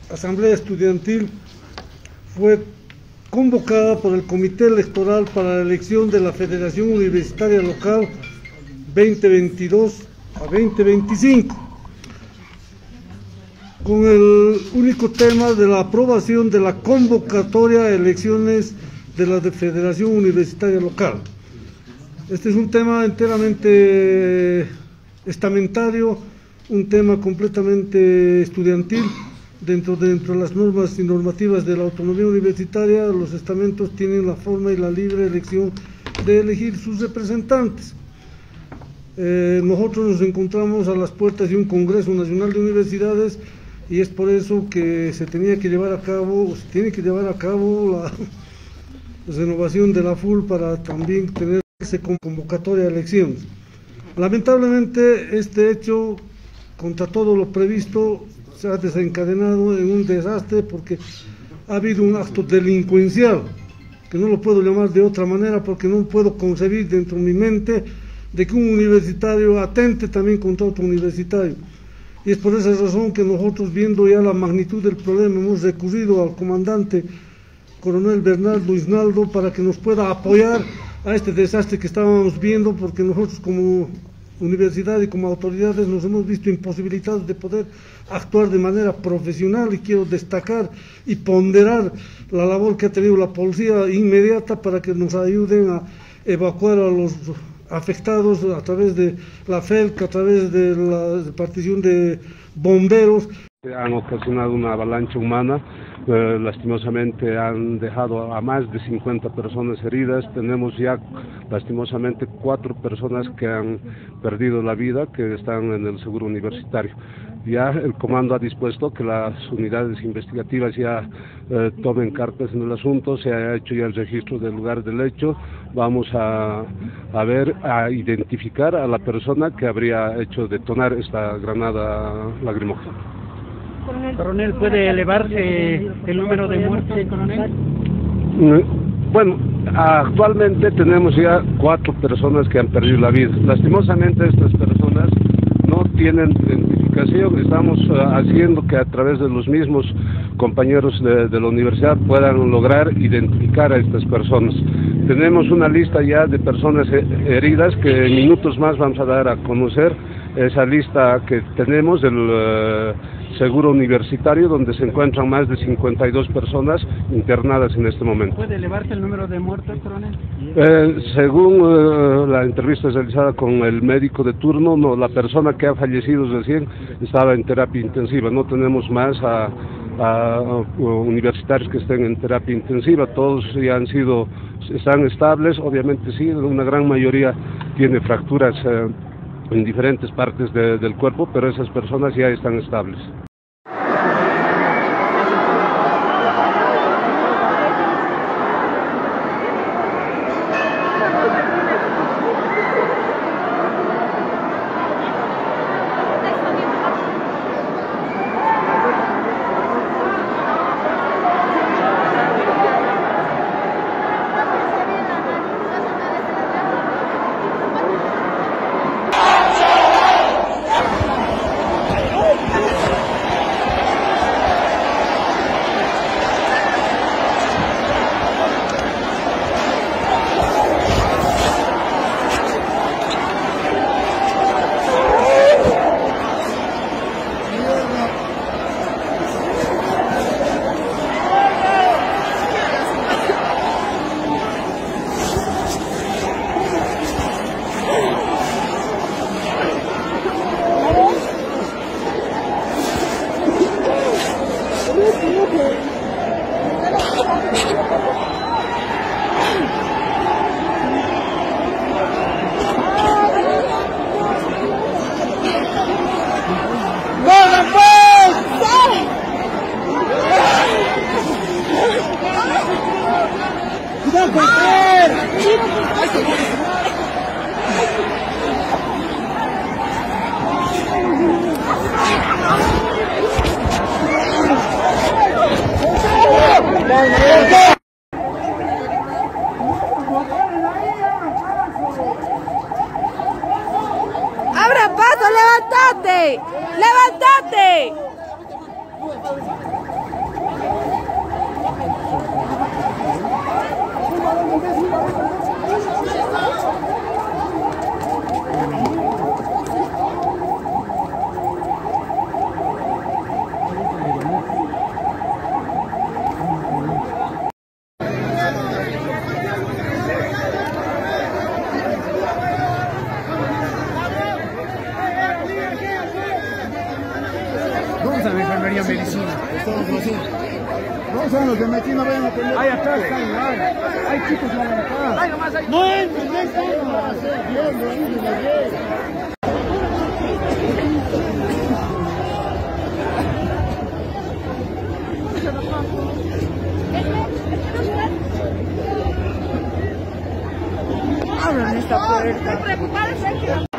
asamblea estudiantil fue convocada por el Comité Electoral para la elección de la Federación Universitaria Local 2022 a 2025, con el único tema de la aprobación de la convocatoria a elecciones de la Federación Universitaria Local. Este es un tema enteramente estamentario, un tema completamente estudiantil. Dentro de las normas y normativas de la autonomía universitaria, los estamentos tienen la forma y la libre elección de elegir sus representantes. Nosotros nos encontramos a las puertas de un Congreso Nacional de Universidades y es por eso que se tiene que llevar a cabo la renovación de la FUL para también tenerse con convocatoria de elecciones. Lamentablemente este hecho, contra todo lo previsto, se ha desencadenado en un desastre porque ha habido un acto delincuencial, que no lo puedo llamar de otra manera porque no puedo concebir dentro de mi mente de que un universitario atente también contra otro universitario. Y es por esa razón que nosotros, viendo ya la magnitud del problema, hemos recurrido al comandante coronel Bernardo Isnaldo para que nos pueda apoyar a este desastre que estábamos viendo, porque nosotros como universidad y como autoridades nos hemos visto imposibilitados de poder actuar de manera profesional, y quiero destacar y ponderar la labor que ha tenido la policía inmediata para que nos ayuden a evacuar a los afectados a través de la FELC, a través de la repartición de bomberos. Han ocasionado una avalancha humana, lastimosamente han dejado a más de 50 personas heridas. Tenemos ya lastimosamente 4 personas que han perdido la vida, que están en el seguro universitario. Ya el comando ha dispuesto que las unidades investigativas ya tomen cartas en el asunto, se ha hecho ya el registro del lugar del hecho. Vamos a identificar a la persona que habría hecho detonar esta granada lacrimógena. Coronel, ¿puede elevarse el número de muertes, coronel? Bueno, actualmente tenemos ya 4 personas que han perdido la vida. Lastimosamente estas personas no tienen identificación. Estamos haciendo que a través de los mismos compañeros de la universidad puedan lograr identificar a estas personas. Tenemos una lista ya de personas heridas que en minutos más vamos a dar a conocer. Esa lista que tenemos del seguro universitario, donde se encuentran más de 52 personas internadas en este momento. ¿Puede elevarse el número de muertos, coronel? Según la entrevista realizada con el médico de turno, no, la persona que ha fallecido recién estaba en terapia intensiva. No tenemos más a universitarios que estén en terapia intensiva. Todos ya están estables. Obviamente sí, una gran mayoría tiene fracturas en diferentes partes del cuerpo, pero esas personas ya están estables. medicina. Estamos así. Vamos a los de medicina, vayan a tener. Ahí atrás están, hay chicos ya acá. No entren, no entren. Abran esta puerta.